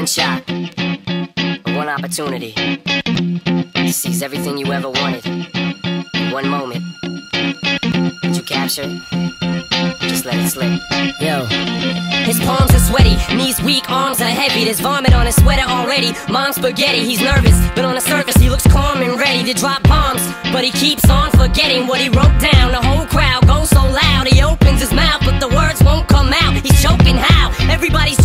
One shot, one opportunity to seize everything you ever wanted in one moment. Did you capture it? Just let it slip. Yo. His palms are sweaty, knees weak, arms are heavy. There's vomit on his sweater already. Mom's spaghetti, he's nervous, but on the surface he looks calm and ready to drop bombs. But he keeps on forgetting what he wrote down. The whole crowd goes so loud, he opens his mouth, but the words won't come out. He's choking how? Everybody's